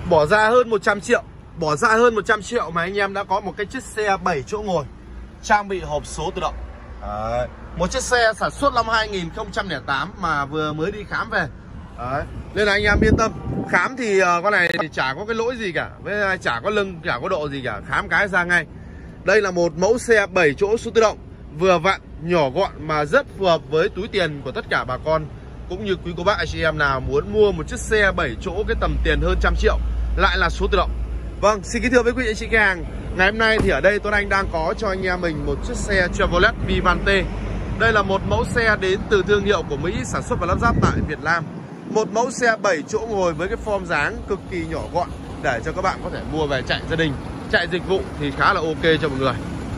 Bỏ ra hơn 100 triệu. Bỏ ra hơn 100 triệu mà anh em đã có một cái chiếc xe 7 chỗ ngồi trang bị hộp số tự động. Đấy. Một chiếc xe sản xuất năm 2008 mà vừa mới đi khám về. Đấy. Nên là anh em yên tâm. Khám thì con này thì chả có cái lỗi gì cả, với chả có lưng, chả có độ gì cả. Khám cái ra ngay. Đây là một mẫu xe 7 chỗ số tự động, vừa vặn, nhỏ gọn mà rất phù hợp với túi tiền của tất cả bà con cũng như quý cô bác anh chị em nào muốn mua một chiếc xe 7 chỗ cái tầm tiền hơn 100 triệu lại là số tự động. Vâng, xin kính thưa với quý anh chị khách hàng, ngày hôm nay thì ở đây Tuấn Anh đang có cho anh em mình một chiếc xe Chevrolet Vivante. Đây là một mẫu xe đến từ thương hiệu của Mỹ, sản xuất và lắp ráp tại Việt Nam. Một mẫu xe 7 chỗ ngồi với cái form dáng cực kỳ nhỏ gọn để cho các bạn có thể mua về chạy gia đình, chạy dịch vụ thì khá là ok cho mọi người.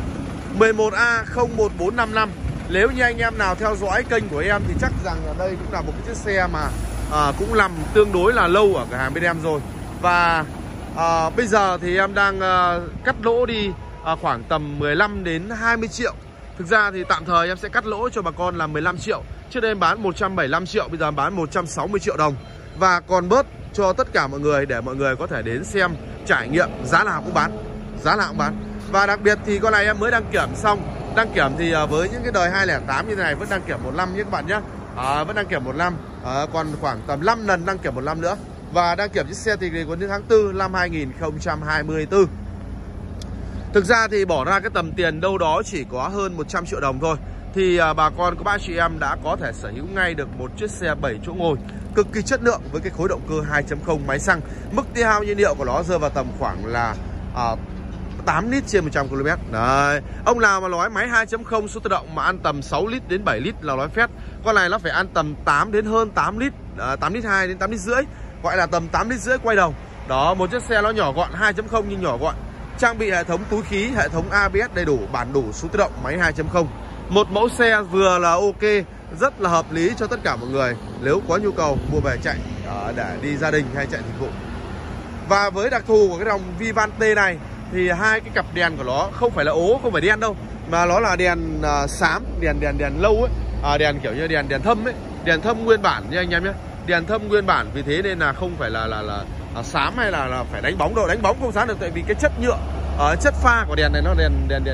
11A01455. Nếu như anh em nào theo dõi kênh của em thì chắc rằng ở đây cũng là một cái chiếc xe mà cũng nằm tương đối là lâu ở cửa hàng bên em rồi. Và bây giờ thì em đang cắt lỗ đi khoảng tầm 15 đến 20 triệu. Thực ra thì tạm thời em sẽ cắt lỗ cho bà con là 15 triệu. Trước đây em bán 175 triệu, bây giờ em bán 160 triệu đồng. Và còn bớt cho tất cả mọi người để mọi người có thể đến xem, trải nghiệm, giá nào cũng bán. Giá nào cũng bán. Và đặc biệt thì con này em mới đăng kiểm xong. Đăng kiểm thì với những cái đời 208 như thế này vẫn đăng kiểm 1 năm nhé các bạn nhé. Vẫn đăng kiểm 1 năm, còn khoảng tầm 5 lần đăng kiểm 1 năm nữa. Và đăng kiểm chiếc xe thì còn đến tháng 4 năm 2024. Thực ra thì bỏ ra cái tầm tiền đâu đó chỉ có hơn 100 triệu đồng thôi thì bà con của bác chị em đã có thể sở hữu ngay được một chiếc xe 7 chỗ ngồi cực kỳ chất lượng với cái khối động cơ 2.0 máy xăng. Mức tiêu hao nhiên liệu của nó rơi vào tầm khoảng là 8 lít trên 100 km. Đấy. Ông nào mà nói máy 2.0 số tự động mà ăn tầm 6 lít đến 7 lít là nói phét. Con này nó phải ăn tầm 8 đến hơn 8 lít, 8 lít 2 đến 8 lít rưỡi, gọi là tầm 8 lít rưỡi quay đầu. Đó, một chiếc xe nó nhỏ gọn, 2.0 nhưng nhỏ gọn. Trang bị hệ thống túi khí, hệ thống ABS đầy đủ, bản đủ số tự động, máy 2.0. Một mẫu xe vừa là ok, rất là hợp lý cho tất cả mọi người nếu có nhu cầu mua về chạy để đi gia đình hay chạy dịch vụ. Và với đặc thù của cái dòng Vivante này thì hai cái cặp đèn của nó không phải là ố, không phải đen đâu, mà nó là đèn xám, đèn lâu ấy, đèn kiểu như đèn thâm ấy, đèn thâm nguyên bản nha anh em nhé, đèn thâm nguyên bản. Vì thế nên là không phải là xám hay là phải đánh bóng đâu, đánh bóng không sáng được, tại vì cái chất nhựa, chất pha của đèn này nó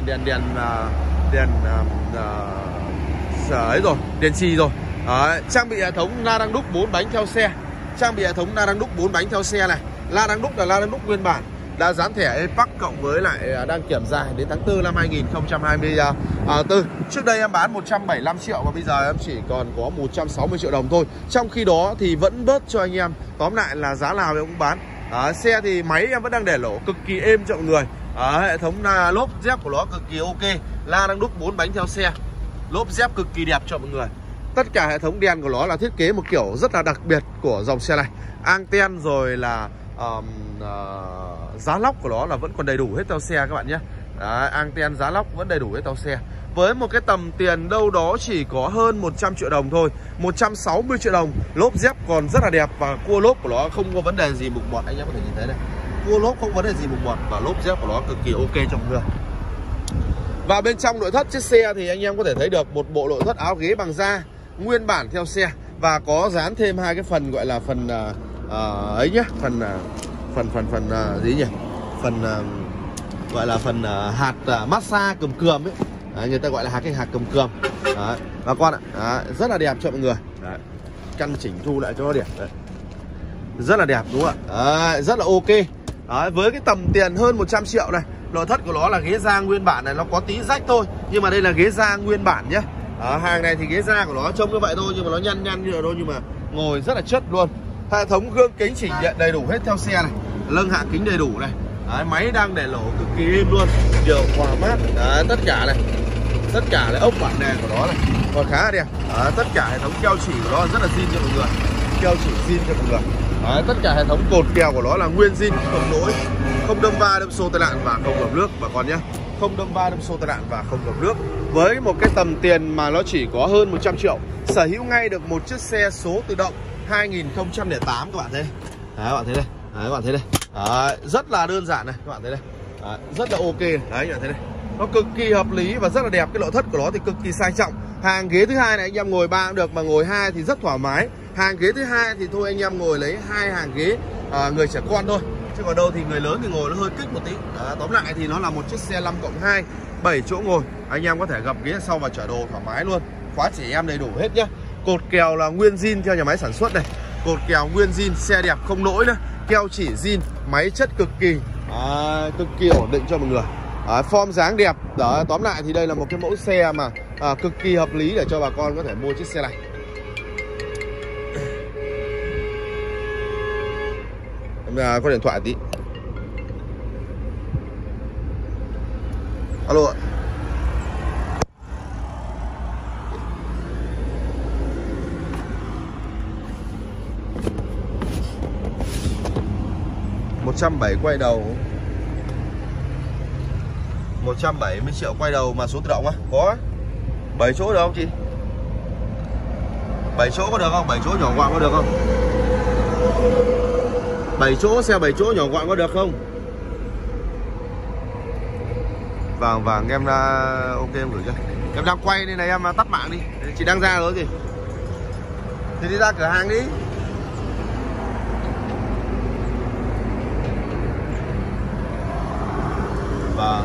ấy rồi, đèn xì rồi. Trang bị hệ thống la đăng đúc 4 bánh theo xe, trang bị hệ thống la đăng đúc 4 bánh theo xe này. La đăng đúc là la đăng đúc nguyên bản, đã dán thẻ EPAC cộng với lại đăng kiểm dài đến tháng 4 năm 2024. Trước đây em bán 175 triệu và bây giờ em chỉ còn có 160 triệu đồng thôi. Trong khi đó thì vẫn bớt cho anh em. Tóm lại là giá nào em cũng bán. Xe thì máy em vẫn đang để lỗ cực kỳ êm cho mọi người. Hệ thống lốp dép của nó cực kỳ ok. La đăng đúc 4 bánh theo xe, lốp dép cực kỳ đẹp cho mọi người. Tất cả hệ thống đèn của nó là thiết kế một kiểu rất là đặc biệt của dòng xe này. Anten rồi là giá lóc của nó là vẫn còn đầy đủ hết theo xe các bạn nhé. Anten, giá lóc vẫn đầy đủ hết theo xe. Với một cái tầm tiền đâu đó chỉ có hơn 100 triệu đồng thôi, 160 triệu đồng. Lốp dép còn rất là đẹp và cua lốp của nó không có vấn đề gì mục mọt, anh em có thể nhìn thấy này. Cua lốp không có vấn đề gì mục mọt và lốp dép của nó cực kỳ ok cho mọi người. Và bên trong nội thất chiếc xe thì anh em có thể thấy được một bộ nội thất áo ghế bằng da nguyên bản theo xe và có dán thêm hai cái phần gọi là phần ấy nhá, phần gì nhỉ, phần gọi là phần hạt massage cườm ấy. Đấy, người ta gọi là hạt cườm. Đấy, bà con ạ. Đấy, rất là đẹp cho mọi người. Đấy, căn chỉnh thu lại cho nó đẹp. Đấy, rất là đẹp đúng không ạ? Đấy, rất là ok. Đấy, với cái tầm tiền hơn 100 triệu này, nội thất của nó là ghế da nguyên bản này, nó có tí rách thôi nhưng mà đây là ghế da nguyên bản nhé. Hàng này thì ghế da của nó trông như vậy thôi nhưng mà nó nhăn như vậy thôi, nhưng mà ngồi rất là chất luôn. Hệ thống gương kính chỉnh điện đầy đủ hết theo xe này, lưng hạ kính đầy đủ này. Đấy, máy đang để lỗ cực kỳ êm luôn, điều hòa mát. Đấy, tất cả này ốc bản nền của nó này còn khá là đẹp. Đấy, tất cả hệ thống keo chỉ của nó rất là zin cho mọi người, keo chỉ zin cho mọi người. Đấy, tất cả hệ thống cột kèo của nó là nguyên zin, không lỗi, không đâm va đâm xô tai nạn và không ngập nước bà con nhé, không đâm va đâm xô tai nạn và không ngập nước. Với một cái tầm tiền mà nó chỉ có hơn 100 triệu, sở hữu ngay được một chiếc xe số tự động 2008 các bạn thấy. Đấy, các bạn thấy đây. Đấy, các bạn thấy đây. Đấy, rất là đơn giản này, các bạn thấy đây. Đấy, rất là ok. Đấy, các bạn thấy đây. Nó cực kỳ hợp lý và rất là đẹp. Cái nội thất của nó thì cực kỳ sang trọng. Hàng ghế thứ hai này anh em ngồi 3 cũng được, mà ngồi 2 thì rất thoải mái. Hàng ghế thứ hai thì thôi anh em ngồi lấy 2 hàng ghế người trẻ con thôi. chứ còn đâu thì người lớn thì ngồi nó hơi kích một tí. Đó, tóm lại thì nó là một chiếc xe 5+2 7 chỗ ngồi, anh em có thể gập ghế sau và chở đồ thoải mái luôn. Khóa trẻ em đầy đủ hết nhá. Cột kèo là nguyên zin theo nhà máy sản xuất này. Cột kèo nguyên zin, xe đẹp không lỗi nữa. Keo chỉ zin, máy chất cực kỳ ổn định cho mọi người. Form dáng đẹp. Đó, tóm lại thì đây là một cái mẫu xe mà cực kỳ hợp lý để cho bà con có thể mua chiếc xe này. Em có điện thoại tí. Alo ạ. quay đầu 170 triệu quay đầu mà số tự động á? Có 7 chỗ được không chị? 7 chỗ có được không? 7 chỗ nhỏ gọn có được không? 7 chỗ, xe 7 chỗ nhỏ gọn có được không? Vâng, em đã ok, em gửi cho. Em đang quay nên là em tắt mạng đi. Chị đang ra rồi gì? Thì đi ra cửa hàng đi. Vâng.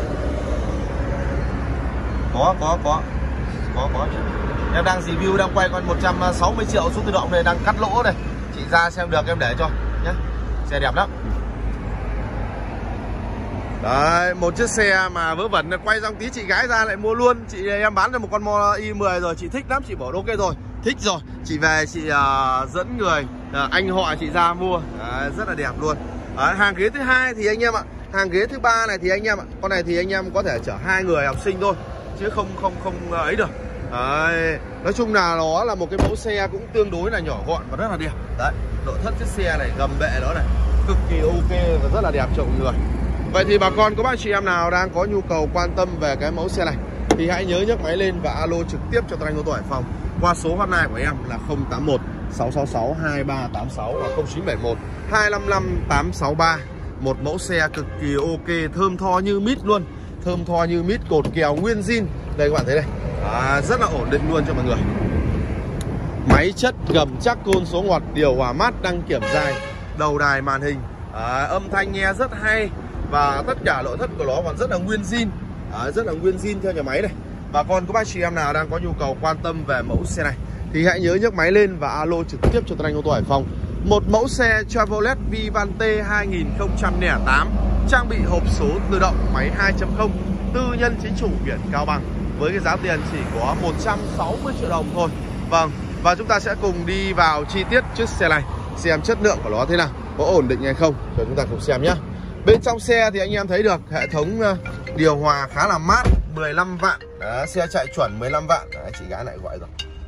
Có. Em đang review, đang quay con 160 triệu số tự động này, đang cắt lỗ này. Chị ra xem được em để cho nhé. Xe đẹp lắm. Đấy, một chiếc xe mà vớ vẩn, quay xong tí chị gái ra lại mua luôn. Chị em bán được một con i10 rồi, chị thích lắm, chị bảo ok rồi, thích rồi. Chị về chị dẫn người anh họ chị ra mua. Đấy, rất là đẹp luôn. Đấy, hàng ghế thứ hai thì anh em ạ. Hàng ghế thứ ba này thì anh em ạ, con này thì anh em có thể chở 2 người học sinh thôi, chứ không ấy được. Đấy, nói chung là nó là một cái mẫu xe cũng tương đối là nhỏ gọn và rất là đẹp. Đấy, nội thất chiếc xe này, gầm bệ đó này, cực kỳ ok và rất là đẹp cho mọi người. Vậy thì bà con có bác chị em nào đang có nhu cầu quan tâm về cái mẫu xe này thì hãy nhớ nhấc máy lên và alo trực tiếp cho Tuấn Anh ô tô Hải Phòng qua số hotline của em là 081 666 2386 và 0971 255 863. Một mẫu xe cực kỳ ok, thơm tho như mít luôn. Thơm tho như mít, cột kèo nguyên zin. Đây các bạn thấy đây, rất là ổn định luôn cho mọi người. Máy chất gầm chắc, côn số ngọt, điều hòa mát, đăng kiểm dài, đầu đài màn hình, âm thanh nghe rất hay. Và tất cả nội thất của nó còn rất là nguyên zin, rất là nguyên zin theo nhà máy này. Bà con có bác chị em nào đang có nhu cầu quan tâm về mẫu xe này thì hãy nhớ nhấc máy lên và alo trực tiếp cho Tuấn Anh ô tô Hải Phòng. Một mẫu xe Chevrolet Vivante 2008 trang bị hộp số tự động, máy 2.0, tư nhân chính chủ, biển Cao Bằng, với cái giá tiền chỉ có 160 triệu đồng thôi. Vâng, và chúng ta sẽ cùng đi vào chi tiết chiếc xe này, xem chất lượng của nó thế nào, có ổn định hay không, cho chúng ta cùng xem nhé. Bên trong xe thì anh em thấy được hệ thống điều hòa khá là mát, 15 vạn. Đó, xe chạy chuẩn 15 vạn. Đấy, chị gái lại gọi rồi.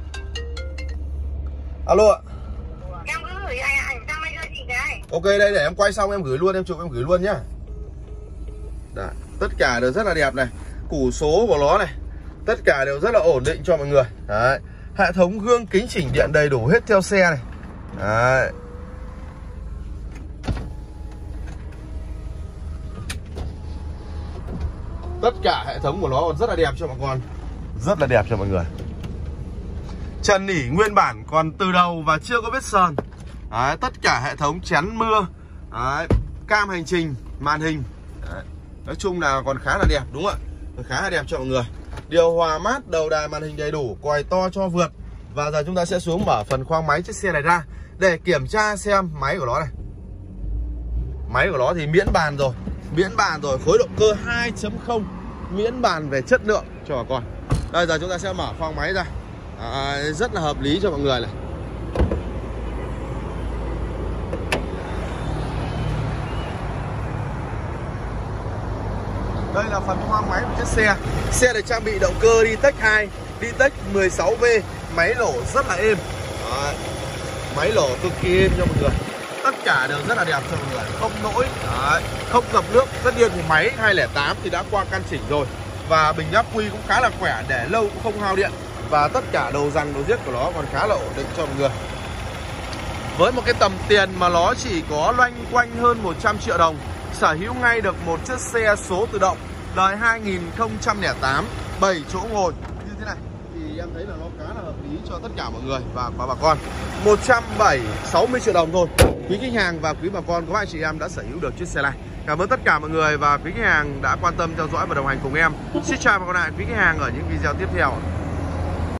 Alo ạ. Em cứ gửi ảnh sang đây cho chị cái. Ok, đây để em quay xong em gửi luôn, em chụp em gửi luôn nhá. Đấy, tất cả đều rất là đẹp này. Củ số của nó này, tất cả đều rất là ổn định cho mọi người. Đấy, hệ thống gương kính chỉnh điện đầy đủ hết theo xe này. Đấy. Tất cả hệ thống của nó còn rất là đẹp cho mọi con. Rất là đẹp cho mọi người. Trần nỉ nguyên bản còn từ đầu và chưa có vết sờn. Đấy, tất cả hệ thống chắn mưa. Đấy, cam hành trình, màn hình. Đấy, nói chung là còn khá là đẹp đúng không ạ? Khá là đẹp cho mọi người. Điều hòa mát, đầu đài màn hình đầy đủ, còi to cho vượt. Và giờ chúng ta sẽ xuống mở phần khoang máy chiếc xe này ra để kiểm tra xem máy của nó này. Máy của nó thì miễn bàn rồi. Miễn bàn rồi, khối động cơ 2.0, miễn bàn về chất lượng cho bà con. Đây giờ chúng ta sẽ mở khoang máy ra. Rất là hợp lý cho mọi người này. Đây là phần khoang máy của chiếc xe. Xe được trang bị động cơ Ditech 2, Ditech 16V, máy nổ rất là êm. Đấy, máy nổ cực kỳ êm cho mọi người. Tất cả đều rất là đẹp cho mọi người, không lỗi. Đấy, không ngập nước. Tất nhiên thì máy 208 thì đã qua căn chỉnh rồi. Và bình ắc quy cũng khá là khỏe, để lâu cũng không hao điện. Và tất cả đầu giằng đầu giết của nó còn khá là ổn định cho mọi người. Với một cái tầm tiền mà nó chỉ có loanh quanh hơn 100 triệu đồng, sở hữu ngay được một chiếc xe số tự động đời 2008 7 chỗ ngồi như thế này thì em thấy là nó khá là hợp lý cho tất cả mọi người và bà con. 160 triệu đồng thôi quý khách hàng và quý bà con, các bạn chị em đã sở hữu được chiếc xe này. Cảm ơn tất cả mọi người và quý khách hàng đã quan tâm theo dõi và đồng hành cùng em. Xin chào và gặp lại quý khách hàng ở những video tiếp theo.